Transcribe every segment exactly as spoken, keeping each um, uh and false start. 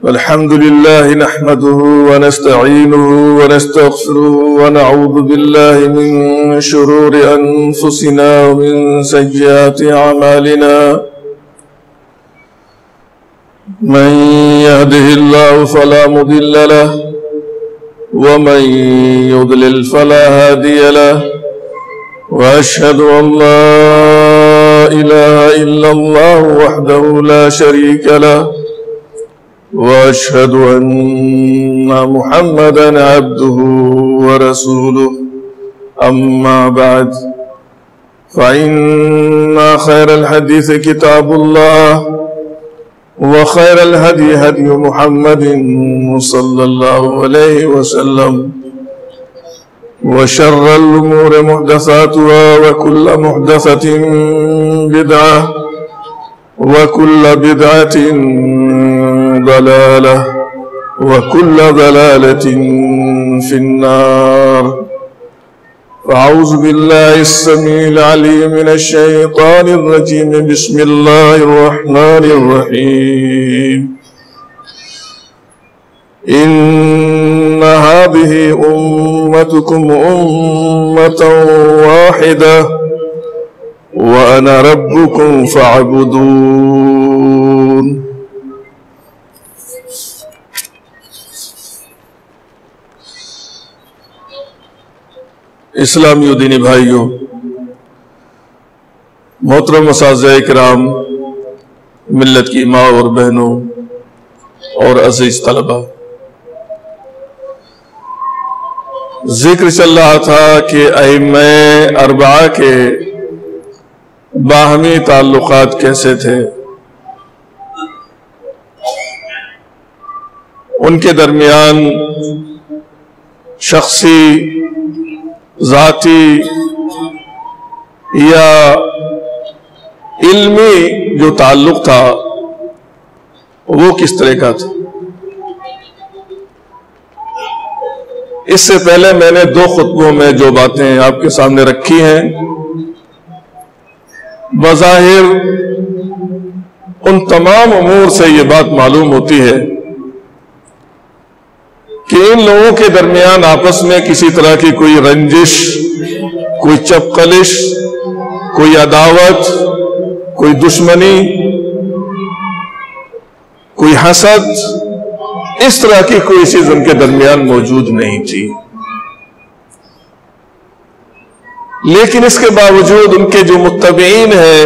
الحمد لله نحمده ونستعينه ونستغفره ونعوذ بالله من شرور أنفسنا ومن سيئات أعمالنا من يهده الله فلا مضل له ومن يضلل فلا هادي له وأشهد أن لا إله إلا الله وحده لا شريك له وأشهد أن محمدًا عبده ورسوله أما بعد فإن خير الحديث كتاب الله وخير الهدي هدي محمد صلى الله عليه وسلم وشر الأمور محدثاتها وكل محدثة بدعة وكل بدعة ضلالة وكل ضلالة في النار. فأعوذ بالله السميع العليم من الشيطان الرجيم. بسم الله الرحمن الرحيم. إن هذه أمتكم أمة واحدة وأنا ربكم فاعبدون. اسلامی و دینی بھائیوں، محترم اساتذہ کرام، ملت کی ماں اور بہنوں اور عزیز طلبہ، ذکر چل رہا تھا کہ ائمہ اربعہ کے باہمی تعلقات کیسے تھے، ان کے درمیان شخصی، ذاتی یا علمی جو تعلق تھا وہ کس طرح کا تھا۔ اس سے پہلے میں نے دو خطبوں میں جو باتیں آپ کے سامنے رکھی ہیں، بظاہر ان تمام امور سے یہ بات معلوم ہوتی ہے کہ ان لوگوں کے درمیان آپس میں کسی طرح کی کوئی رنجش، کوئی چپقلش، کوئی عداوت، کوئی دشمنی، کوئی حسد، اس طرح کی کوئی چیز ان کے درمیان موجود نہیں تھی۔ لیکن اس کے باوجود ان کے جو متبعین ہیں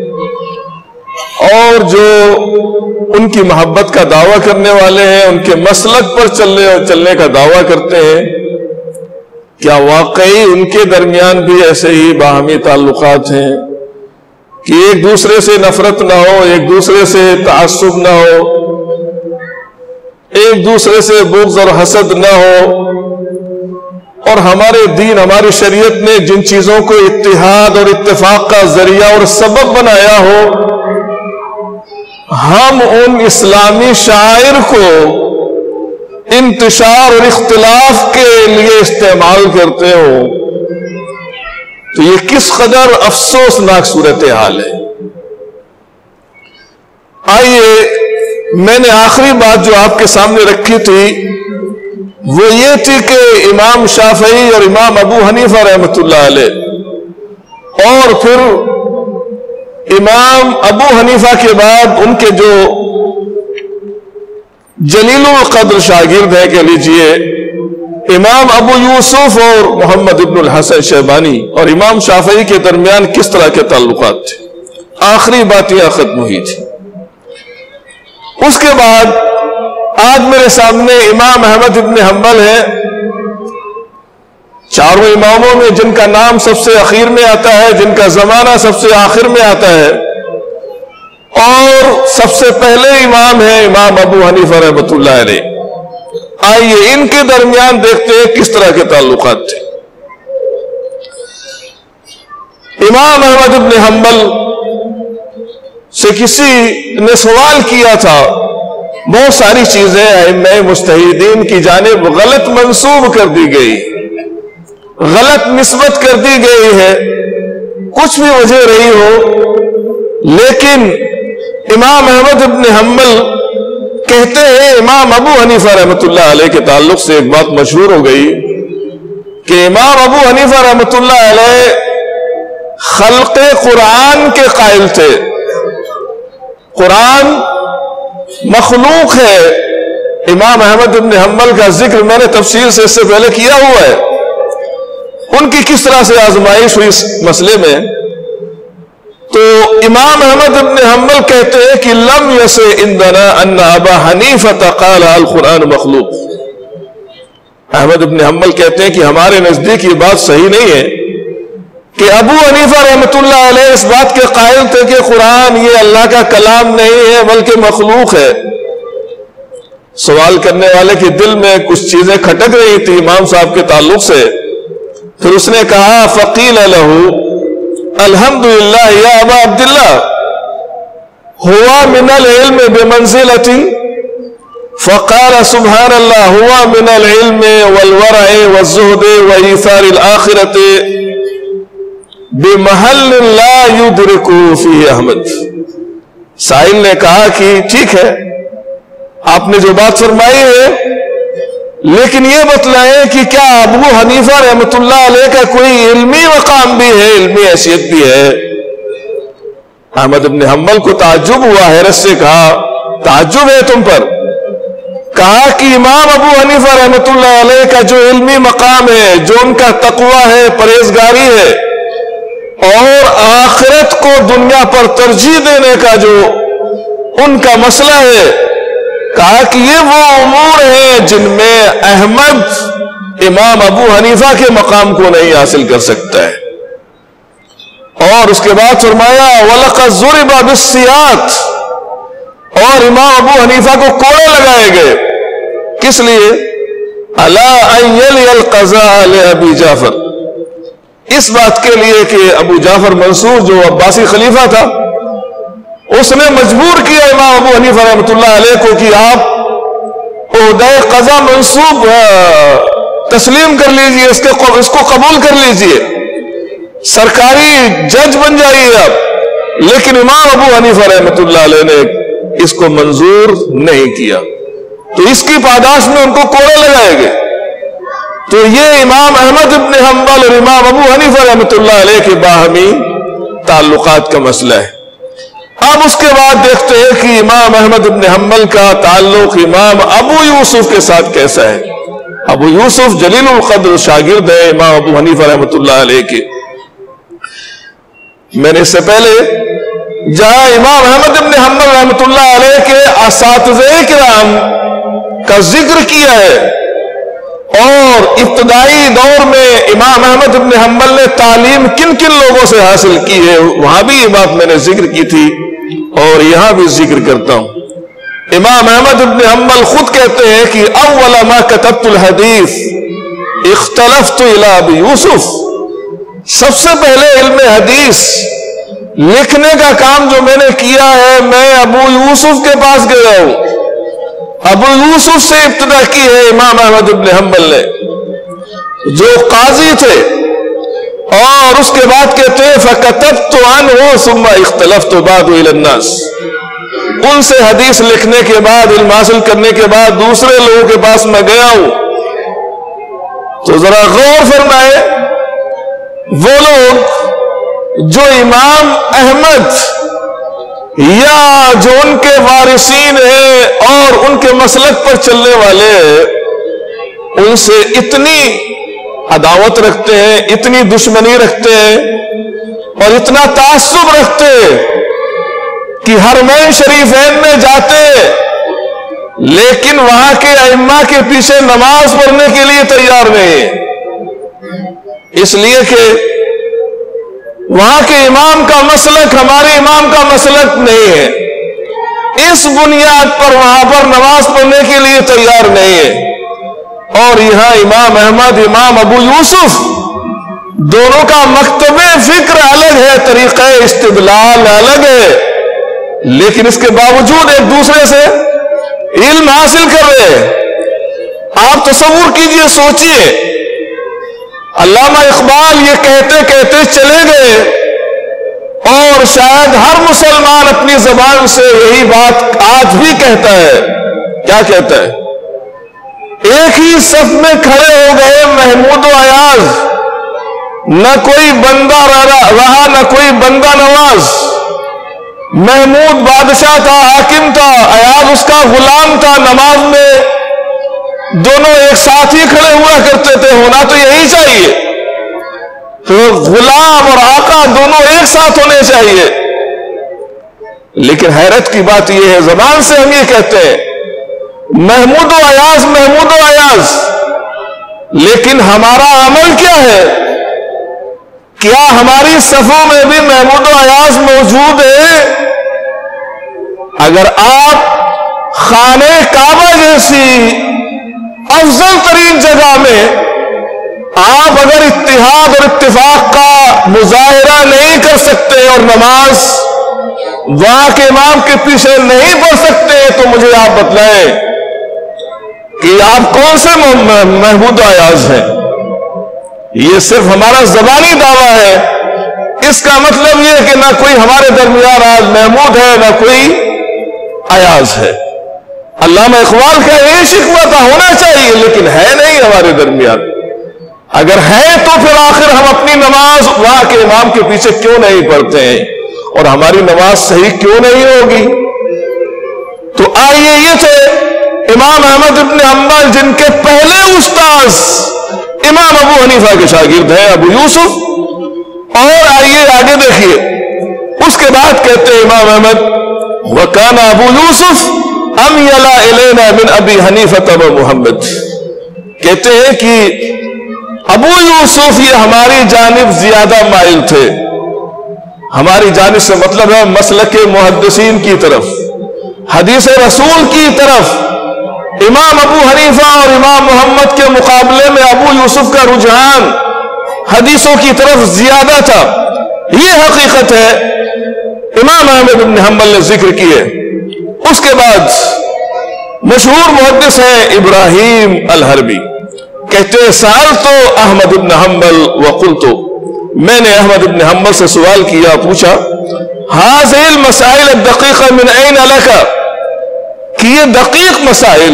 اور جو ان کی محبت کا دعویٰ کرنے والے ہیں، ان کے مسلک پر چلنے اور چلنے کا دعویٰ کرتے ہیں، کیا واقعی ان کے درمیان بھی ایسے ہی باہمی تعلقات ہیں کہ ایک دوسرے سے نفرت نہ ہو، ایک دوسرے سے تعصب نہ ہو، ایک دوسرے سے بغض اور حسد نہ ہو، اور ہمارے دین، ہماری شریعت نے جن چیزوں کو اتحاد اور اتفاق کا ذریعہ اور سبب بنایا ہو، ہم ان اسلامی شعائر کو انتشار اور اختلاف کے لیے استعمال کرتے ہو، تو یہ کس قدر افسوسناک صورتحال ہے۔ آئیے، میں نے آخری بات جو آپ کے سامنے رکھی تھی وہ یہ تھی کہ امام شافعی اور امام ابو حنیفہ رحمۃ اللہ علیہ اور پھر امام ابو حنیفہ کے بعد ان کے جو جلیل القدر شاگرد ہے، کہہ لیجئے امام ابو یوسف اور محمد ابن الحسن شیبانی، اور امام شافعی کے درمیان کس طرح کے تعلقات تھے۔ آخری بات یہ ختم ہوئی تھی۔ اس کے بعد آج میرے سامنے امام احمد ابن حنبل ہیں، چاروں اماموں میں جن کا نام سب سے اخیر میں آتا ہے، جن کا زمانہ سب سے آخر میں آتا ہے، اور سب سے پہلے امام ہیں امام ابو حنیفہ رحمۃ اللہ علیہ۔ آئیے ان کے درمیان دیکھتے ہیں کس طرح کے تعلقات تھے۔ امام احمد ابن حنبل سے کسی نے سوال کیا تھا، بہت ساری چیزیں ائمہ مجتہدین کی جانب غلط منسوب کر دی گئی، غلط نسبت کر دی گئی ہے، کچھ بھی وجہ رہی ہو، لیکن امام احمد ابن حنبل کہتے ہیں امام ابو حنیفہ رحمۃ اللہ علیہ کے تعلق سے ایک بات مشہور ہو گئی کہ امام ابو حنیفہ رحمۃ اللہ علیہ خلق قرآن کے قائل تھے. قرآن مخلوق ہے. امام احمد بن حنبل کا ذکر میں نے تفصیل سے اس سے پہلے کیا ہوا ہے. ان کی کس طرح سے آزمائش ہوئی اس مسئلے میں. تو امام احمد بن حنبل کہتے ہیں کہ لم یس عندنا ان ابا حنیفہ قال القرآن مخلوق. احمد بن حنبل کہتے ہیں کہ ہمارے نزدیک یہ بات صحیح نہیں ہے کہ ابو حنیفہ رحمۃ اللہ علیہ اس بات کے قائل تھے کہ قرآن یہ اللہ کا کلام نہیں ہے بلکہ مخلوق ہے. سوال کرنے والے کے دل میں کچھ چیزیں کھٹک رہی تھی امام صاحب کے تعلق سے. پھر اس نے کہا فقیل لہ الحمدللہ یا ابا عبداللہ ہوا من العلم بمنزلۃ فقال سبحان اللہ ہوا من العلم والورع والزہد وایثار الآخرۃ بمحل لا یدرک فیہ احمد. سائل نے کہا کہ ٹھیک ہے آپ نے جو بات فرمائی ہے لیکن یہ بتلائیں کہ کیا ابو حنیفہ رحمۃ اللہ علیہ کا کوئی علمی مقام بھی ہے, علمی حیثیت بھی ہے. احمد بن حنبل کو تعجب ہوا, حیرت سے کہا تعجب ہے تم پر. کہا کہ امام ابو حنیفہ رحمۃ اللہ علیہ کا جو علمی مقام ہے, جو ان کا تقوی ہے, پرہیزگاری ہے اور آخرت کو دنیا پر ترجیح دینے کا جو ان کا مسئلہ ہے, کہا کہ یہ وہ امور ہیں جن میں احمد امام ابو حنیفہ کے مقام کو نہیں حاصل کر سکتا ہے. اور اس کے بعد فرمایا وَلَقَدْ ضُرِبَ بِالسِّيَاط, اور امام ابو حنیفہ کو کوڑے لگائے گئے. کس لیے؟ أَلَا أَنْ يَلِيَ الْقَضَاءَ لِأَبِي جعفر, اس بات کے لیے کہ ابو جعفر منصور جو عباسی خلیفہ تھا اس نے مجبور کیا امام ابو حنیفہ رحمۃ اللہ علیہ کو کہ آپ عہدہ قضا منصوب تسلیم کر لیجئے, اس کو اس کو قبول کر لیجئے, سرکاری جج بن جائیے آپ. لیکن امام ابو حنیفہ رحمۃ اللہ علیہ نے اس کو منظور نہیں کیا, تو اس کی پاداش میں ان کو کوڑے لگائے گئے. تو یہ امام احمد بن حنبل اور امام ابو حنیفہ رحمۃ اللہ علیہ کے باہمی تعلقات کا مسئلہ ہے. اب اس کے بعد دیکھتے ہیں کہ امام احمد بن حنبل کا تعلق امام ابو یوسف کے ساتھ کیسا ہے. ابو یوسف جلیل القدر شاگرد ہے امام ابو حنیفہ رحمۃ اللہ علیہ کے. میں نے اس سے پہلے جہاں امام احمد بن حنبل رحمۃ اللہ علیہ کے اساتذہ کرام کا ذکر کیا ہے اور ابتدائی دور میں امام احمد بن حنبل نے تعلیم کن کن لوگوں سے حاصل کی ہے وہاں بھی یہ بات میں نے ذکر کی تھی اور یہاں بھی ذکر کرتا ہوں. امام احمد بن حنبل خود کہتے ہیں کہ اول ما کتبت الحدیث اختلفت الى ابی یوسف, سب سے پہلے علم حدیث لکھنے کا کام جو میں نے کیا ہے میں ابو یوسف کے پاس گیا ہوں. ابو یوسف سے ابتدا کی ہے امام احمد بن حنبل نے جو قاضی تھے, اور اس کے بعد کہتے ہیں فَكَتَبْتُ عَنْهُ ثُمَّ اخْتَلَفْتُ بَعْدُ إِلَى النَّاسِ, ان سے حدیث لکھنے کے بعد علم حاصل کرنے کے بعد دوسرے لوگوں کے پاس میں گیا ہوں. تو ذرا غور فرمائے, وہ لوگ جو امام احمد یا جو ان کے وارثین ہیں اور ان کے مسلک پر چلنے والے ہیں ان سے اتنی عداوت رکھتے ہیں, اتنی دشمنی رکھتے ہیں اور اتنا تعصب رکھتے ہیں کہ حرمین شریفین میں جاتے لیکن وہاں کے ائمہ کے پیچھے نماز پڑھنے کے لیے تیار نہیں, اس لیے کہ وہاں کے امام کا مسلک ہمارے امام کا مسلک نہیں ہے. اس بنیاد پر وہاں پر نماز پڑھنے کے لیے تیار نہیں ہے. اور یہاں امام احمد امام ابو یوسف دونوں کا مکتب فکر الگ ہے, طریقہ استدلال الگ ہے, لیکن اس کے باوجود ایک دوسرے سے علم حاصل کر رہے ہیں. آپ تصور کیجئے, سوچئے علامہ اقبال یہ کہتے کہتے چلے گئے اور شاید ہر مسلمان اپنی زبان سے یہی بات آج بھی کہتا ہے کیا کہتا ہے؟ ایک ہی صف میں کھڑے ہو گئے محمود و ایاز، نہ کوئی بندہ رہا نہ کوئی بندہ نواز۔ محمود بادشاہ تھا، حاکم تھا، ایاز اس کا غلام تھا۔ نماز میں دونوں ایک ساتھ ہی کھڑے ہوا کرتے تھے، ہونا تو یہی چاہیے، تو غلام اور آقا دونوں ایک ساتھ ہونے چاہیے۔ لیکن حیرت کی بات یہ ہے، زبان سے ہم یہ کہتے ہیں محمود و ایاز محمود و ایاز، لیکن ہمارا عمل کیا ہے؟ کیا ہماری صفوں میں بھی محمود و ایاز موجود ہے؟ اگر آپ خانہ کعبہ جیسی افضل ترین جگہ میں آپ اگر اتحاد اور اتفاق کا مظاہرہ نہیں کر سکتے اور نماز وہاں کے امام کے پیچھے نہیں پڑھ سکتے، تو مجھے آپ بتلائیں کہ آپ کون سے محمود و ایاز ہیں؟ یہ صرف ہمارا زبانی دعویٰ ہے، اس کا مطلب یہ کہ نہ کوئی ہمارے درمیان آج محمود ہے نہ کوئی ایاز ہے۔ علامہ اقبال کا یہ شکوہ تھا، ہونا چاہیے لیکن ہے نہیں ہمارے درمیان۔ اگر ہے تو پھر آخر ہم اپنی نماز وہاں کے امام کے پیچھے کیوں نہیں پڑھتے ہیں، اور ہماری نماز صحیح کیوں نہیں ہوگی؟ تو آئیے، یہ تھے امام احمد ابن حنبل، جن کے پہلے استاذ امام ابو حنیفہ کے شاگرد ہیں ابو یوسف۔ اور آئیے آگے دیکھیے، اس کے بعد کہتے ہیں امام احمد وَكَانَ ابو یوسف أَمْيَلَ إِلَيْنَا مِنْ أَبِي حَنِيفَةَ وَمُحَمَّدٍ، کہتے ہیں کہ ابو یوسف یہ ہماری جانب زیادہ مائل تھے۔ ہماری جانب سے مطلب ہے مسلک محدثین کی طرف، حدیث رسول کی طرف۔ امام ابو حنیفہ اور امام محمد کے مقابلے میں ابو یوسف کا رجحان حدیثوں کی طرف زیادہ تھا، یہ حقیقت ہے، امام احمد بن حنبل نے ذکر کیے۔ اس کے بعد مشہور محدث ہیں ابراہیم الحربی، کہتے ہیں سألتو احمد بن حنبل وقلتو، میں نے احمد بن حنبل سے سوال کیا، پوچھا هذه المسائل الدقیقہ من این لک، کہ یہ دقیق مسائل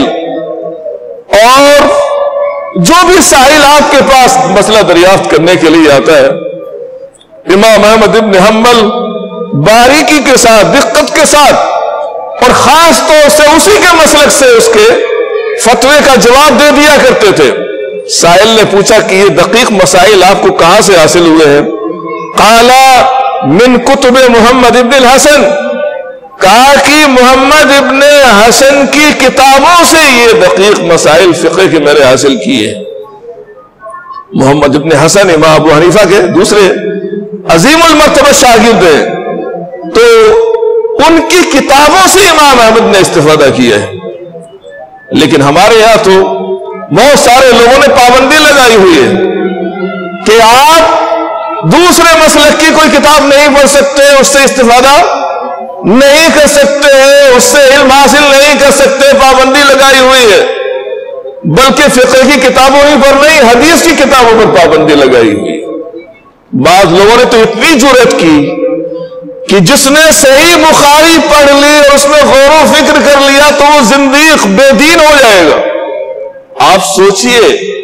اور جو بھی سائل آپ کے پاس مسئلہ دریافت کرنے کے لیے آتا ہے، امام احمد بن حنبل باریکی کے ساتھ، دقت کے ساتھ اور خاص طور سے اسی کے مسلک سے اس کے فتوے کا جواب دے دیا کرتے تھے۔ سائل نے پوچھا کہ یہ دقیق مسائل آپ کو کہاں سے حاصل ہوئے ہیں؟ قالا من کتب محمد ابن الحسن، کہا کہ محمد ابن حسن کی کتابوں سے یہ دقیق مسائل فقہ کے میرے حاصل کیے۔ محمد ابن حسن امام ابو حنیفہ کے دوسرے عظیم المرتبہ شاگرد ہیں، تو ان کی کتابوں سے امام احمد نے استفادہ کیا ہے۔ لیکن ہمارے یہاں تو بہت سارے لوگوں نے پابندی لگائی ہوئی ہے کہ آپ دوسرے مسلک کی کوئی کتاب نہیں پڑھ سکتے، اس سے استفادہ نہیں کر سکتے ہیں، اس سے علم حاصل نہیں کر سکتے، پابندی لگائی ہوئی ہے۔ بلکہ فقہ کی کتابوں ہی پر نہیں، حدیث کی کتابوں پر پابندی لگائی ہوئی۔ بعض لوگوں نے تو اتنی جرأت کی کہ جس نے صحیح بخاری پڑھ لی اور اس میں غور و فکر کر لیا تو وہ زندیق بے دین ہو جائے گا۔ آپ سوچئے،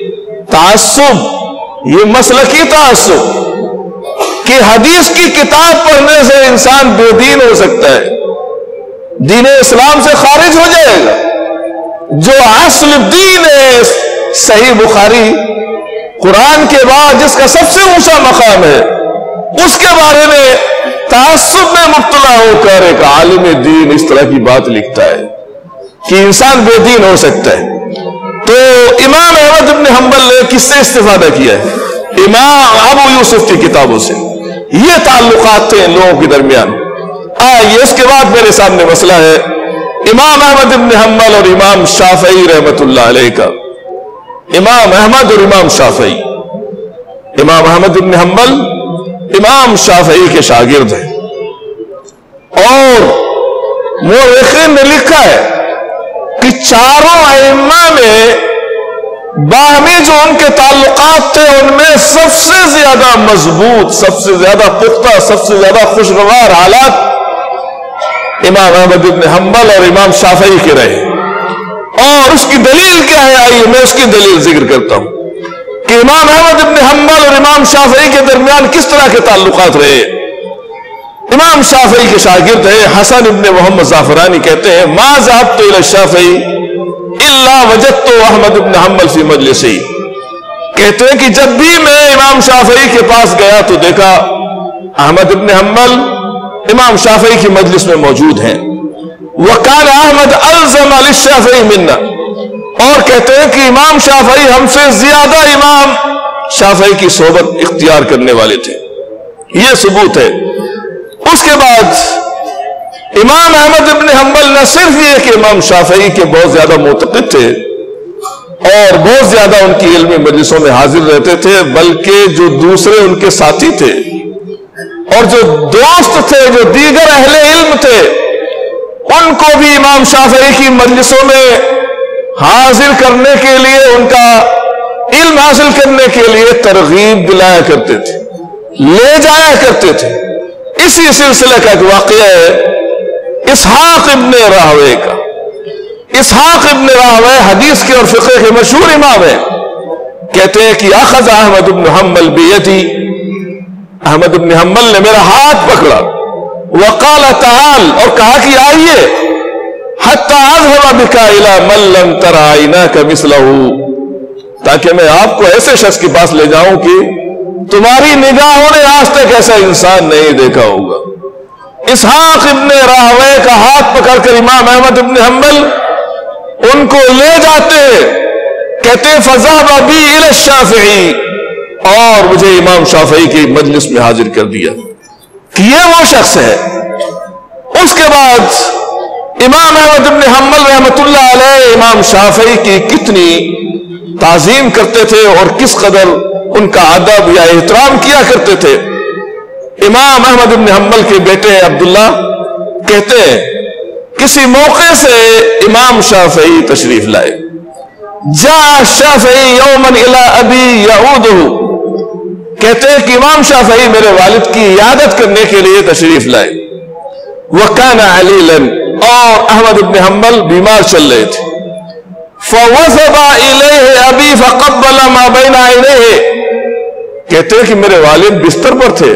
تعصب، یہ مسلکی تعصب کہ حدیث کی کتاب پڑھنے سے انسان بے دین ہو سکتا ہے، دین اسلام سے خارج ہو جائے گا۔ جو اصل دین ہے صحیح بخاری، قرآن کے بعد جس کا سب سے اونچا مقام ہے، اس کے بارے میں تعصب میں مبتلا ہو کر ایک عالم دین اس طرح کی بات لکھتا ہے کہ انسان بے دین ہو سکتا ہے۔ تو امام احمد بن حنبل نے کس سے استفادہ کیا ہے؟ امام ابو یوسف کی کتابوں سے۔ یہ تعلقات تھے ان لوگوں کے درمیان۔ آئیے اس کے بعد میرے سامنے مسئلہ ہے امام احمد بن حنبل اور امام شافعی رحمت اللہ علیہ کا۔ امام احمد اور امام شافعی، امام احمد بن حنبل امام شافعی کے شاگرد ہیں، اور مورخین نے لکھا ہے کہ چاروں ائمہ میں باہمی جو ان کے تعلقات تھے ان میں سب سے زیادہ مضبوط، سب سے زیادہ پختہ، سب سے زیادہ خوشگوار حالات امام احمد بن حنبل اور امام شافعی کے رہے۔ اور اس کی دلیل کیا ہے؟ آئیے میں اس کی دلیل ذکر کرتا ہوں کہ امام احمد بن حنبل اور امام شافعی کے درمیان کس طرح کے تعلقات رہے۔ امام شافعی کے شاگرد ہیں حسن ابن محمد زعفرانی، کہتے ہیں ما ذهبت الى الشافعی الا وجدت احمد بن حنبل فی مجلسی، کہتے ہیں کہ جب بھی میں امام شافعی کے پاس گیا تو دیکھا احمد بن حنبل امام شافعی کی مجلس میں موجود ہیں۔ وکان احمد الزم للشافعی منا، اور کہتے ہیں کہ امام شافعی ہم سے زیادہ امام شافعی کی صحبت اختیار کرنے والے تھے۔ یہ ثبوت ہے۔ اس کے بعد امام احمد بن حنبل نہ صرف یہ کہ امام شافعی کے بہت زیادہ معتقد تھے اور بہت زیادہ ان کی علمی مجلسوں میں حاضر رہتے تھے، بلکہ جو دوسرے ان کے ساتھی تھے اور جو دوست تھے، جو دیگر اہل علم تھے، ان کو بھی امام شافعی کی مجلسوں میں حاضر کرنے کے لیے، ان کا علم حاصل کرنے کے لیے ترغیب دلایا کرتے تھے، لے جایا کرتے تھے۔ اسی سلسلے کا ایک واقعہ ہے اسحاق ابن راہوے کا۔ اسحاق ابن راہوے حدیث کے اور فقہ کے مشہور امام ہیں، کہتے ہیں کہ اخذ احمد بن حنبل بیدی، احمد بن حنبل نے میرا ہاتھ پکڑا، وقال تعال، اور کہا کہ آئیے، حتی اذهب بک الی من لم تر عیناک مثلہ، تاکہ میں آپ کو ایسے شخص کے پاس لے جاؤں کہ تمہاری نگاہوں نے آج تک ایسا انسان نہیں دیکھا ہوگا۔ اسحاق ابن راہوے کا ہاتھ پکڑ کر امام احمد ابن حنبل ان کو لے جاتے ہیں، کہتے فذهب بی الی الشافعی، اور مجھے امام شافعی کی مجلس میں حاضر کر دیا کہ یہ وہ شخص ہے۔ اس کے بعد امام احمد ابن حنبل رحمۃ اللہ علیہ امام شافعی کی کتنی تعظیم کرتے تھے اور کس قدر ان کا ادب یا احترام کیا کرتے تھے۔ امام احمد بن حنبل کے بیٹے عبداللہ کہتے ہیں کسی موقع سے امام شافعی تشریف لائے، جاء الشافعی یوما الی ابی یعودہ، کہتے ہیں کہ امام شافعی میرے والد کی عیادت کرنے کے لیے تشریف لائے۔ وکان علیلا، اور احمد بن حنبل بیمار چل رہے تھے۔ فوثب الیہ ابی فقبل ما بین عینیہ، کہتے ہیں کہ میرے والد بستر پر تھے،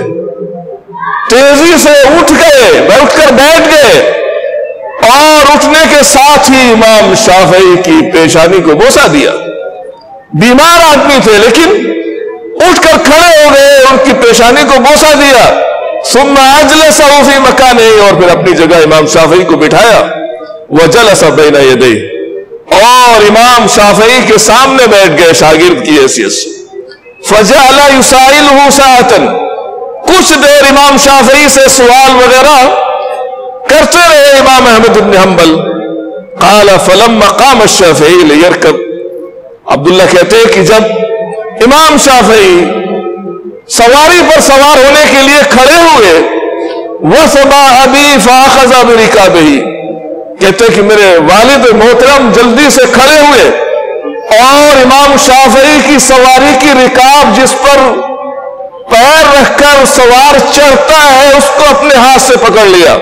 تیزی سے اٹھ گئے، اٹھ کر بیٹھ گئے، اور اٹھنے کے ساتھ ہی امام شافعی کی پیشانی کو بوسہ دیا۔ بیمار آدمی تھے لیکن اٹھ کر کھڑے ہو گئے، ان کی پیشانی کو بوسہ دیا۔ ثم اجلسہ فی مکانہ، اور پھر اپنی جگہ امام شافعی کو بٹھایا۔ وجلس بین یدیہ، اور امام شافعی کے سامنے بیٹھ گئے شاگرد کی حیثیت سے۔ فجعل یسائلہ ساعۃ، کچھ دیر امام شافعی سے سوال وغیرہ کرتے رہے امام احمد بن حنبل۔ قال فلما قام الشافعی لیرکب، عبداللہ کہتے ہیں کہ جب امام شافعی سواری پر سوار ہونے کے لیے کھڑے ہوئے، وثب ابی فاخذ برکابہ، کہتے ہیں کہ میرے والد محترم جلدی سے کھڑے ہوئے اور امام شافعی کی سواری کی رکاب جس پر پیر رکھ کر سوار چڑھتا ہے اس کو اپنے ہاتھ سے پکڑ لیا۔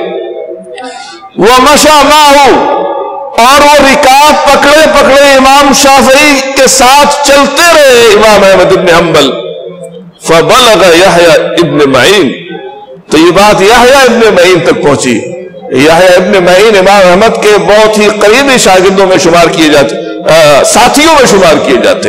ومشى معه، اور وہ رکاب پکڑے پکڑے امام شافعی کے ساتھ چلتے رہے امام احمد بن حنبل۔ فبلغ یحییٰ ابن معین، تو یہ بات یحییٰ ابن معین تک پہنچی۔ یحییٰ ابن معین امام احمد کے بہت ہی قریبی شاگردوں میں شمار کیے جاتے، ساتھیوں میں شمار کیے جاتے۔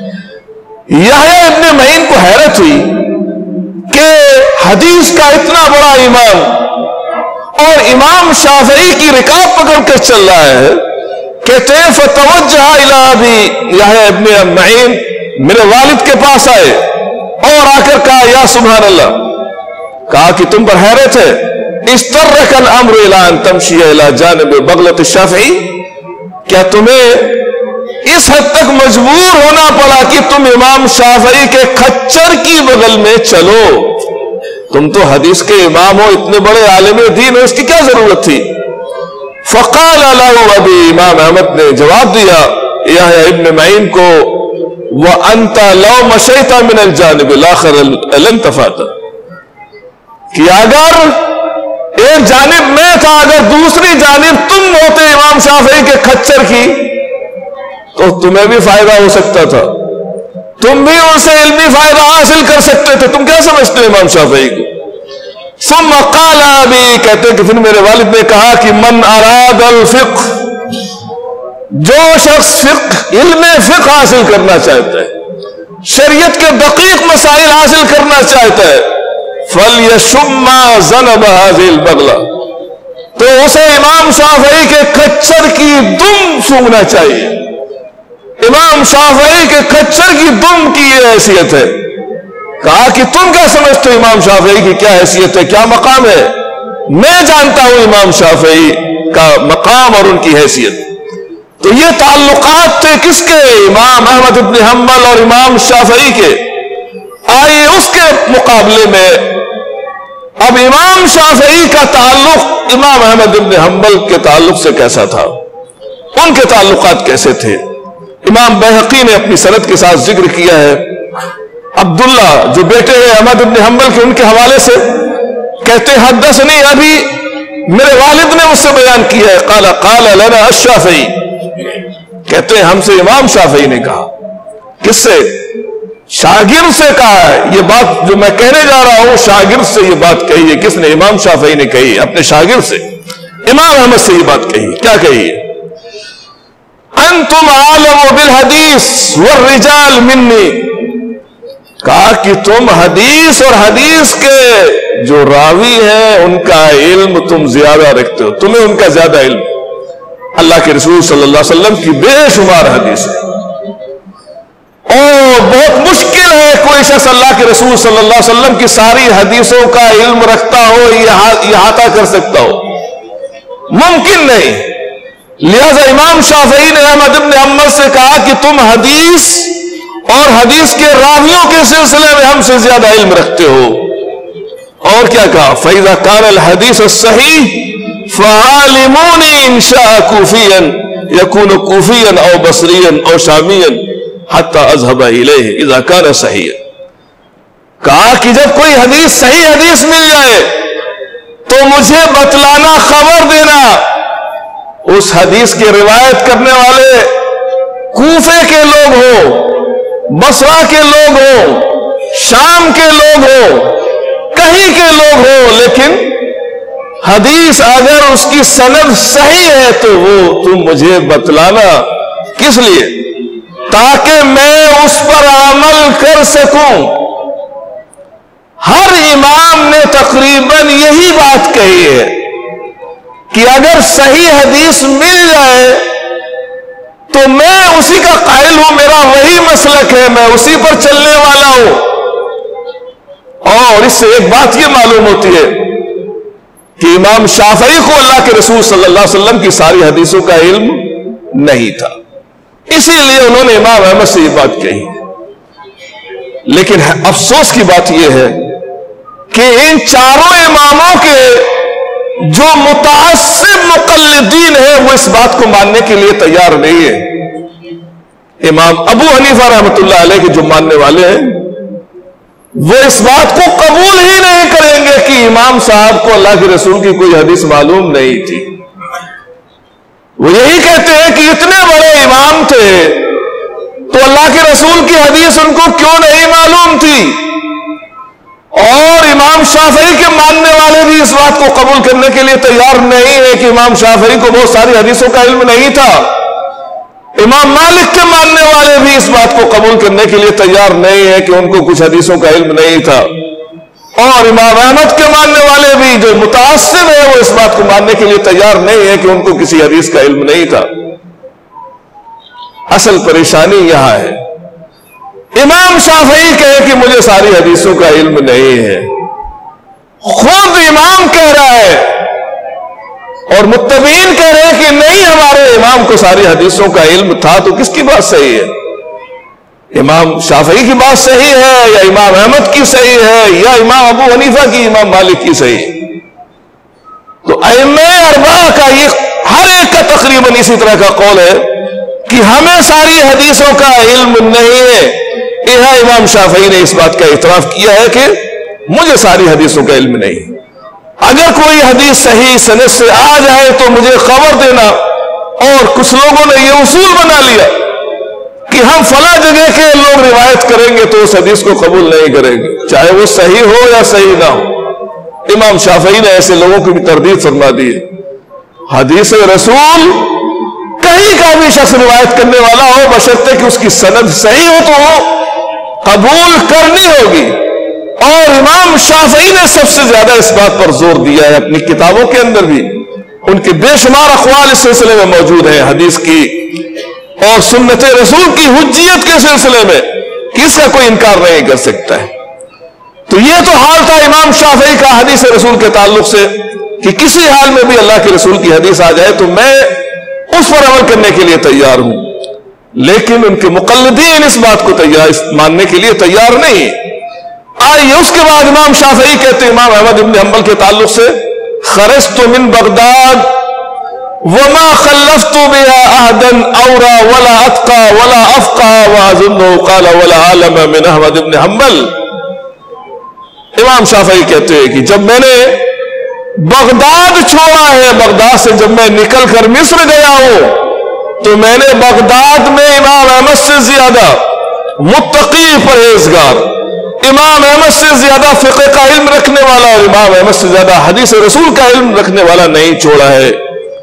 یحییٰ ابن معین کو حیرت ہوئی کہ حدیث کا اتنا بڑا امام اور امام شافعی کی رکاب پکڑ کر چل رہا ہے، کہتے ہیں فتوجہ الی ابی یحییٰ ابن معین، میرے والد کے پاس آئے اور آ کر کہا یا سبحان اللہ، کہا کہ تم پر حیرت ہے، استرک الامر الی ان تمشی الی جانب بغلۃ الشافعی، کیا تمہیں اس حد تک مجبور ہونا پڑا کہ تم امام شافعی کے کھچر کی بغل میں چلو؟ تم تو حدیث کے امام ہو، اتنے بڑے عالم دین ہو، اس کی کیا ضرورت تھی؟ فقال له ابی، امام احمد نے جواب دیا یحییٰ ابن معین کو، وَأَنْتَ لَوْ مَشَيْتَ مِنَ الْجَانِبِ الْآخَرِ لَانْتَفَعْتَ، کہ اگر ایک جانب میں تھا، اگر دوسری جانب تم ہوتے امام شافعی کے کھچر کی تو تمہیں بھی فائدہ ہو سکتا تھا، تم بھی ان سے علمی فائدہ حاصل کر سکتے تھے. تم کیا سمجھتے ہو امام شافعی کو؟ ثم قال ابی، کہتے کہ پھر میرے والد نے کہا کہ من اراد الفقہ، جو شخص فقہ علم فقہ حاصل کرنا چاہتا ہے، شریعت کے دقیق مسائل حاصل کرنا چاہتا ہے، فَلْيَشُمَّ ذَنَبَ هَذِهِ الْبَغْلَةِ، تو اسے امام شافعی کے کچر کی دم سونگھنا چاہیے. امام شافعی کے کچر کی دم کی یہ حیثیت ہے. کہا کہ تم کیا سمجھتے ہو امام شافعی کی کیا حیثیت ہے، کیا مقام ہے؟ میں جانتا ہوں امام شافعی کا مقام اور ان کی حیثیت. تو یہ تعلقات تھے کس کے؟ امام احمد بن حنبل اور امام شافعی کے. آئیے اس کے مقابلے میں اب امام شافعی کا تعلق امام احمد بن حنبل کے تعلق سے کیسا تھا، ان کے تعلقات کیسے تھے؟ امام بیہقی نے اپنی سند کے ساتھ ذکر کیا ہے. عبداللہ جو بیٹے ہیں احمد بن حنبل کے، ان کے حوالے سے کہتے ہیں حدثنی ابھی، میرے والد نے مجھ سے بیان کیا ہے، قال قال لنا الشافعی، کہتے ہیں ہم سے امام شافعی نے کہا. کس سے؟ شاگرد سے کہا ہے. یہ بات جو میں کہنے جا رہا ہوں شاگرد سے یہ بات کہی ہے. کس نے؟ امام شافعی نے کہی ہے اپنے شاگرد سے. امام احمد سے یہ بات کہی. کیا کہی ہے؟ انتم عالم بالحدیث والرجال منی، کہا کہ تم حدیث اور حدیث کے جو راوی ہیں ان کا علم تم زیادہ رکھتے ہو، تمہیں ان کا زیادہ علم. اللہ کے رسول صلی اللہ علیہ وسلم کی بے شمار حدیث ہے، اور بہت مشکل ہے کوئی شخص اللہ کے رسول صلی اللہ علیہ وسلم کی ساری حدیثوں کا علم رکھتا ہو، یہ احاطہ کر سکتا ہو، ممکن نہیں. لہذا امام شافعی نے احمد بن حنبل سے کہا کہ تم حدیث اور حدیث کے راویوں کے سلسلے میں ہم سے زیادہ علم رکھتے ہو. اور کیا کہا؟ فَإِذَا كَانَ الْحَدِيثُ الصَّحِيحُ فَعَالِمُونِ إِنْ شَاءَ كُوفِيًّا يَكُونُ كُوفِيًّا أَوْ بَصْرِيًّا أَوْ شَامِيًّا حَتَّى أَذْهَبَ إِلَيْهِ إِذَا كَانَ صَحِيحًا. کہا کہ جب کوئی حدیث صحیح حدیث مل جائے تو مجھے بتلانا، خبر دینا. اس حدیث کی روایت کرنے والے کوفے کے لوگ ہوں، بصرہ کے لوگ ہوں، شام کے لوگ ہوں، کہیں کے لوگ ہوں، لیکن حدیث اگر اس کی سند صحیح ہے تو وہ تم مجھے بتلانا. کس لیے؟ تاکہ میں اس پر عمل کر سکوں. ہر امام نے تقریباً یہی بات کہی ہے کہ اگر صحیح حدیث مل جائے تو میں اسی کا قائل ہوں، میرا وہی مسلک ہے، میں اسی پر چلنے والا ہوں. اور اس سے ایک بات یہ معلوم ہوتی ہے کہ امام شافعی کو اللہ کے رسول صلی اللہ علیہ وسلم کی ساری حدیثوں کا علم نہیں تھا، اسی لیے انہوں نے امام احمد سے یہ بات کہی. لیکن افسوس کی بات یہ ہے کہ ان چاروں اماموں کے جو متعصب مقلدین ہیں وہ اس بات کو ماننے کے لیے تیار نہیں ہے. امام ابو حنیفہ رحمۃ اللہ علیہ کے جو ماننے والے ہیں وہ اس بات کو قبول ہی نہیں کریں گے کہ امام صاحب کو اللہ کے رسول کی کوئی حدیث معلوم نہیں تھی. وہ یہی کہتے ہیں کہ اتنے بڑے امام تھے تو اللہ کے رسول کی حدیث ان کو کیوں نہیں معلوم تھی. اور امام شافعی کے ماننے والے بھی اس بات کو قبول کرنے کے لیے تیار نہیں ہے کہ امام شافعی کو بہت ساری حدیثوں کا علم نہیں تھا. امام مالک کے ماننے والے بھی اس بات کو قبول کرنے کے لیے تیار نہیں ہے کہ ان کو کچھ حدیثوں کا علم نہیں تھا. اور امام احمد کے ماننے والے بھی جو متعصب ہیں وہ اس بات کو ماننے کے لیے تیار نہیں ہے کہ ان کو کسی حدیث کا علم نہیں تھا. اصل پریشانی یہاں ہے. امام شافعی کہے کہ مجھے ساری حدیثوں کا علم نہیں ہے، خود امام کہہ رہا ہے، اور متبعین کہہ رہے ہیں کہ نہیں ہمارے امام کو ساری حدیثوں کا علم تھا. تو کس کی بات صحیح ہے؟ امام شافعی کی بات صحیح ہے یا امام احمد کی صحیح ہے یا امام ابو حنیفہ کی، امام مالک کی صحیح ہے؟ تو ائمہ اربعہ کا یہ ہر ایک کا تقریباً اسی طرح کا قول ہے کہ ہمیں ساری حدیثوں کا علم نہیں ہے. یہاں امام شافعی نے اس بات کا اعتراف کیا ہے کہ مجھے ساری حدیثوں کا علم نہیں. اگر کوئی حدیث صحیح سند سے آ جائے تو مجھے خبر دینا. اور کچھ لوگوں نے یہ اصول بنا لیا کہ ہم فلاں جگہ کے لوگ روایت کریں گے تو اس حدیث کو قبول نہیں کریں گے، چاہے وہ صحیح ہو یا صحیح نہ ہو۔ امام شافعی نے ایسے لوگوں کی بھی تردید فرما دی ہے۔ حدیث رسول کہیں کا بھی شخص روایت کرنے والا ہو، بشرطے کہ اس کی سند صحیح ہو تو وہ قبول کرنی ہوگی۔ اور امام شافعی نے سب سے زیادہ اس بات پر زور دیا ہے اپنی کتابوں کے اندر بھی، ان کے بے شمار اقوال اس سلسلے میں موجود ہیں حدیث کی اور سنت رسول کی حجیت کے سلسلے میں، کہ اس کا کوئی انکار نہیں کر سکتا ہے۔ تو یہ تو حال تھا امام شافعی کا حدیث رسول کے تعلق سے کہ کسی حال میں بھی اللہ کے رسول کی حدیث آ جائے تو میں اس پر عمل کرنے کے لیے تیار ہوں، لیکن ان کے مقلدین اس بات کو تیار ماننے کے لیے تیار نہیں۔ آئیے اس کے بعد امام شافعی کہتے ہیں امام احمد بن حنبل کے تعلق سے، خرجت من بغداد وما خلفت بها عهدا اورا ولا اتقى ولا افقه واظنه قال ولا عالم من احمد بن حنبل۔ امام شافعی کہتے ہیں کہ جب میں نے بغداد چھوڑا ہے، بغداد سے جب میں نکل کر مصر گیا ہوں تو میں نے بغداد میں امام احمد سے زیادہ متقی پرہیزگار، امام احمد سے زیادہ فقہ کا علم رکھنے والا اور امام احمد سے زیادہ حدیث رسول کا علم رکھنے والا نہیں چھوڑا ہے۔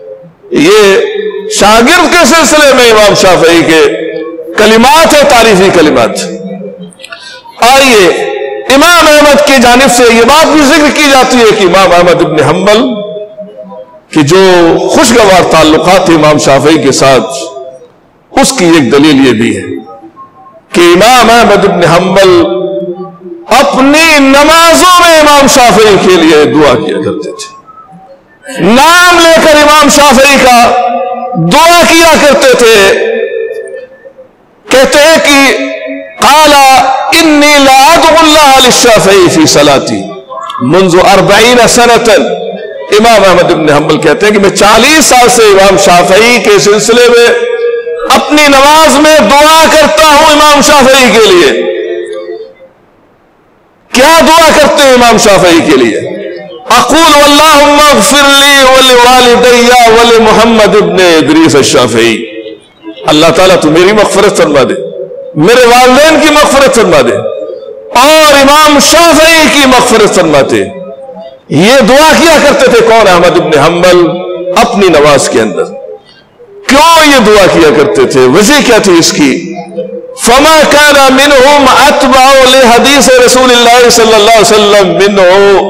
یہ شاگرد کے سلسلے میں امام شافعی کے کلمات ہے، تعریفی کلمات۔ آئیے امام احمد کی جانب سے یہ بات بھی ذکر کی جاتی ہے کہ امام احمد بن حنبل کی جو خوشگوار تعلقات تھے امام شافعی کے ساتھ، اس کی ایک دلیل یہ بھی ہے کہ امام احمد بن حنبل اپنی نمازوں میں امام شافعی کے لیے دعا کیا کرتے تھے، نام لے کر امام شافعی کا دعا کیا کرتے تھے۔ کہتے ہیں کہ قال انی لا ادعو اللہ للشافعی فی صلاتی منذ اربعین سنۃ۔ امام احمد بن حنبل کہتے ہیں کہ میں چالیس سال سے امام شافعی کے سلسلے میں اپنی نماز میں دعا کرتا ہوں امام شافعی کے لیے۔ کیا دعا کرتے ہیں امام شافعی کے لیے؟ اقول اللہم اغفر لی ولوالدی ولمحمد ابن ادریس الشافعی، اللہ تعالیٰ تو میری مغفرت فرما دے، میرے والدین کی مغفرت فرما دے اور امام شافعی کی مغفرت فرماتے۔ یہ دعا کیا کرتے تھے کون؟ احمد ابن حنبل اپنی نماز کے اندر۔ کیوں یہ دعا کیا کرتے تھے؟ وجہ کیا تھی اس کی؟ فما كان منهم اتبع لحدیث رسول اللہ صلی اللہ علیہ وسلم منه۔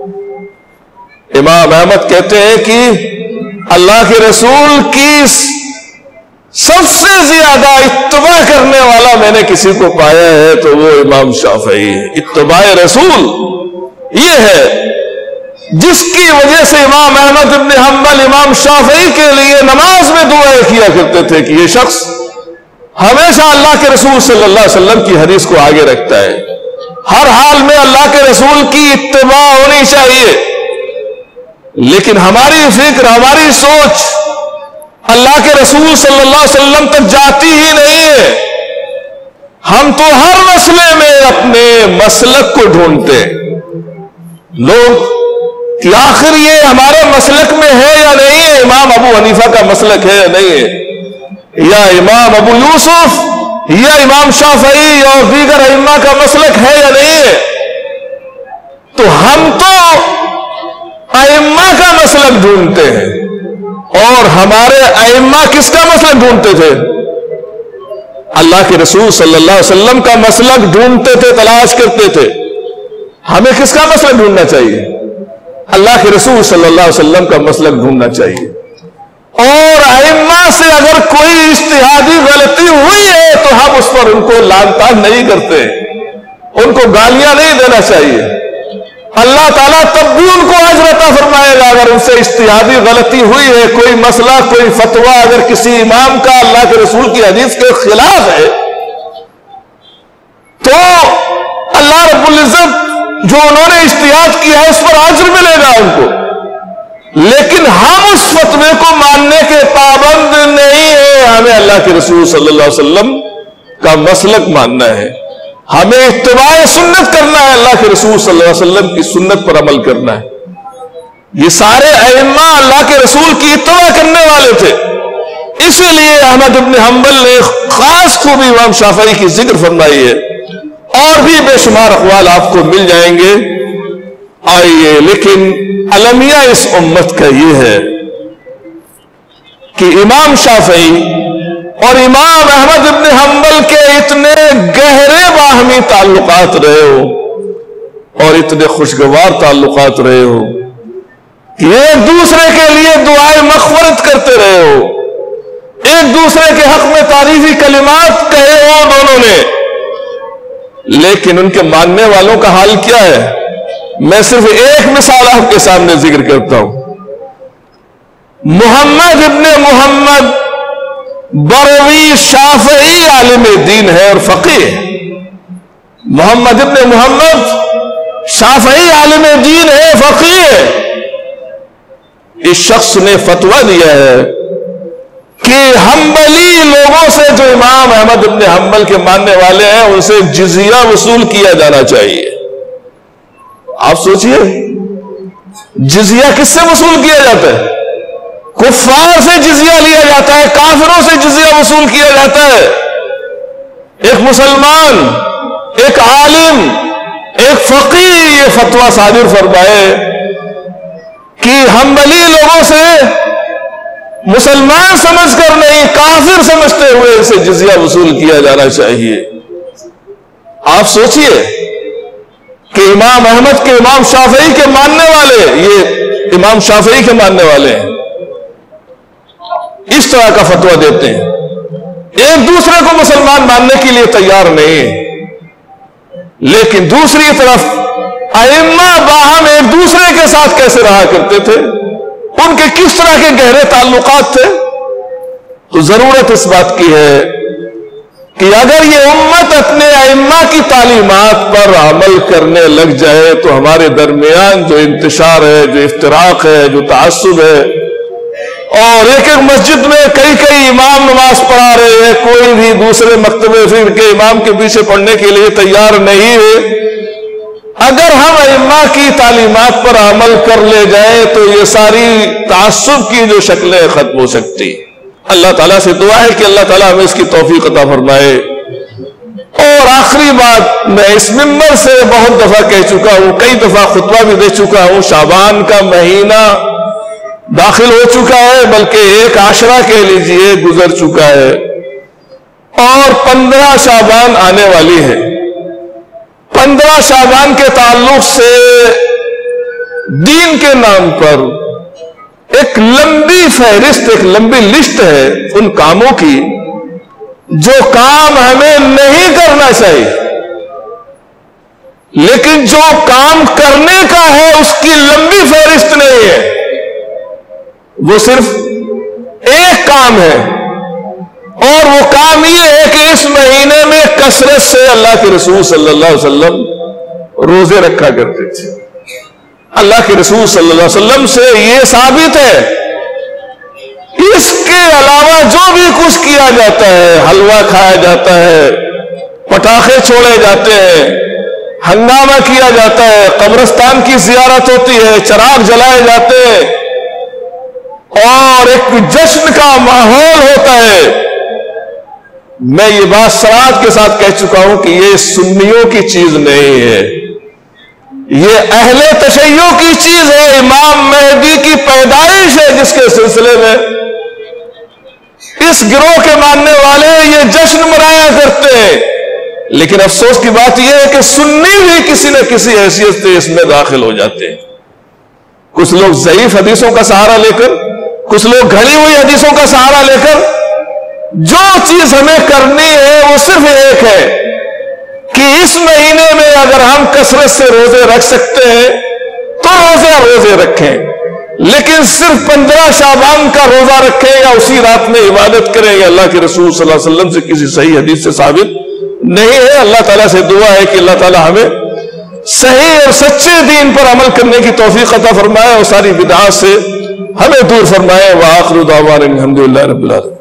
امام احمد کہتے ہیں کہ اللہ کے رسول کی سب سے زیادہ اتباع کرنے والا میں نے کسی کو پایا ہے تو وہ امام شافعی ہے۔ اتباع رسول یہ ہے جس کی وجہ سے امام احمد بن حنبل امام شافعی کے لیے نماز میں دعائیں کیا کرتے تھے کہ یہ شخص ہمیشہ اللہ کے رسول صلی اللہ علیہ وسلم کی حدیث کو آگے رکھتا ہے، ہر حال میں اللہ کے رسول کی اتباع ہونی چاہیے۔ لیکن ہماری فکر، ہماری سوچ اللہ کے رسول صلی اللہ علیہ وسلم تک جاتی ہی نہیں ہے۔ ہم تو ہر مسئلے میں اپنے مسلک کو ڈھونڈتے ہیں، لوگ کہ آخر یہ ہمارے مسلک میں ہے یا نہیں ہے، امام ابو حنیفہ کا مسلک ہے یا نہیں ہے، یا امام ابو یوسف یا امام شافعی اور دیگر ائمہ کا مسلک ہے یا نہیں ہے۔ تو ہم تو ائمہ کا مسلک ڈھونڈتے ہیں، اور ہمارے ائمہ کس کا مسلک ڈھونڈتے تھے؟ اللہ کے رسول صلی اللہ علیہ وسلم کا مسلک ڈھونڈتے تھے، تلاش کرتے تھے۔ ہمیں کس کا مسلک ڈھونڈنا چاہیے؟ اللہ کے رسول صلی اللہ علیہ وسلم کا مسلک ڈھونڈنا چاہیے۔ اور ائمہ سے اگر کوئی اجتہادی غلطی ہوئی ہے تو ہم اس پر ان کو لعن طعن نہیں کرتے، ان کو گالیاں نہیں دینا چاہیے۔ اللہ تعالیٰ تب بھی ان کو اجر عطا فرمائے گا اگر ان سے اجتہادی غلطی ہوئی ہے، کوئی مسئلہ، کوئی فتویٰ اگر کسی امام کا اللہ کے رسول کی حدیث کے خلاف ہے تو اللہ رب العزت جو انہوں نے اجتہاد کیا ہے اس پر اجر ملے گا ان کو۔ لیکن ہم اس فتوے کو ماننے کے پابند نہیں ہیں، ہمیں اللہ کے رسول صلی اللہ علیہ وسلم کا مسلک ماننا ہے، ہمیں اتباع سنت کرنا ہے، اللہ کے رسول صلی اللہ علیہ وسلم کی سنت پر عمل کرنا ہے۔ یہ سارے ائمہ اللہ کے رسول کی اتباع کرنے والے تھے، اسی لیے احمد بن حنبل نے خاص خوبی امام شافعی کی ذکر فرمائی ہے، اور بھی بے شمار اقوال آپ کو مل جائیں گے۔ آئیے، لیکن المیہ اس امت کا یہ ہے کہ امام شافعی اور امام احمد بن حنبل کے اتنے گہرے باہمی تعلقات رہے ہو اور اتنے خوشگوار تعلقات رہے ہو کہ ایک دوسرے کے لیے دعائیں مغفرت کرتے رہے ہو، ایک دوسرے کے حق میں تعریفی کلمات کہے ہو دونوں نے، لیکن ان کے ماننے والوں کا حال کیا ہے؟ میں صرف ایک مثال آپ کے سامنے ذکر کرتا ہوں۔ محمد ابن محمد بروی شافعی عالم دین ہے اور فقیہ ہے۔ محمد ابن محمد شافعی عالم دین ہے، فقیہ ہے۔ اس شخص نے فتویٰ دیا ہے کہ حنبلی لوگوں سے جو امام احمد ابن حنبل کے ماننے والے ہیں ان سے جزیہ وصول کیا جانا چاہیے۔ آپ سوچئے، جزیہ کس سے وصول کیا جاتا ہے؟ کفار سے جزیہ لیا جاتا ہے، کافروں سے جزیہ وصول کیا جاتا ہے۔ ایک مسلمان، ایک عالم، ایک فقیہ یہ فتویٰ صادر فرمائے کہ حنبلی لوگوں سے مسلمان سمجھ کر نہیں، کافر سمجھتے ہوئے اسے جزیہ وصول کیا جانا چاہیے۔ آپ سوچئے کہ امام احمد کے، امام شافعی کے ماننے والے، یہ امام شافعی کے ماننے والے ہیں، اس طرح کا فتویٰ دیتے ہیں، ایک دوسرے کو مسلمان ماننے کے لیے تیار نہیں، لیکن دوسری طرف ائمہ باہم ایک دوسرے کے ساتھ کیسے رہا کرتے تھے، ان کے کس طرح کے گہرے تعلقات تھے۔ تو ضرورت اس بات کی ہے کہ اگر یہ امت اپنے ائمہ کی تعلیمات پر عمل کرنے لگ جائے تو ہمارے درمیان جو انتشار ہے، جو افتراق ہے، جو تعصب ہے، اور ایک ایک مسجد میں کئی کئی امام نماز پڑھا رہے ہیں، کوئی بھی دوسرے مکتبے فکر کے امام کے پیچھے پڑھنے کے لیے تیار نہیں ہے، اگر ہم ائمہ کی تعلیمات پر عمل کر لے جائیں تو یہ ساری تعصب کی جو شکلیں ختم ہو سکتی۔ اللہ تعالیٰ سے دعا ہے کہ اللہ تعالیٰ ہمیں اس کی توفیق عطا فرمائے۔ اور آخری بات، میں اس منبر سے بہت دفعہ کہہ چکا ہوں، کئی دفعہ خطبہ بھی دے چکا ہوں، شعبان کا مہینہ داخل ہو چکا ہے، بلکہ ایک عشرہ کہہ لیجئے گزر چکا ہے، اور پندرہ شعبان آنے والی ہے۔ پندرہ شعبان کے تعلق سے دین کے نام پر ایک لمبی فہرست، ایک لمبی لسٹ ہے ان کاموں کی جو کام ہمیں نہیں کرنا چاہیے، لیکن جو کام کرنے کا ہے اس کی لمبی فہرست نہیں ہے، وہ صرف ایک کام ہے، اور وہ کام یہ ہے کہ اس مہینے میں کثرت سے اللہ کے رسول صلی اللہ علیہ وسلم روزے رکھا کرتے تھے۔ اللہ کے رسول صلی اللہ علیہ وسلم سے یہ ثابت ہے، اس کے علاوہ جو بھی کچھ کیا جاتا ہے، حلوہ کھایا جاتا ہے، پٹاخے چھوڑے جاتے ہیں، ہنگامہ کیا جاتا ہے، قبرستان کی زیارت ہوتی ہے، چراغ جلائے جاتے ہیں، اور ایک جشن کا ماحول ہوتا ہے، میں یہ بات صراحت کے ساتھ کہہ چکا ہوں کہ یہ سنیوں کی چیز نہیں ہے، یہ اہل تشیع کی چیز ہے، امام مہدی کی پیدائش ہے جس کے سلسلے میں اس گروہ کے ماننے والے یہ جشن منایا کرتے ہیں۔ لیکن افسوس کی بات یہ ہے کہ سنی بھی کسی نہ کسی حیثیت سے اس میں داخل ہو جاتے ہیں، کچھ لوگ ضعیف حدیثوں کا سہارا لے کر، کچھ لوگ گھڑی ہوئی حدیثوں کا سہارا لے کر، جو چیز ہمیں کرنی ہے وہ صرف ایک ہے کہ اس مہینے میں اگر ہم کثرت سے روزے رکھ سکتے ہیں تو روزے روزے رکھیں، لیکن صرف پندرہ شعبان کا روزہ رکھیں یا اسی رات میں عبادت کریں، یا اللہ کے رسول صلی اللہ علیہ وسلم سے کسی صحیح حدیث سے ثابت نہیں ہے۔ اللہ تعالیٰ سے دعا ہے کہ اللہ تعالیٰ ہمیں صحیح اور سچے دین پر عمل کرنے کی توفیق عطا فرمائے اور ساری بدعات سے ہمیں دور فرمائے۔ وآخر دعوانا الحمدللہ رب العالمین۔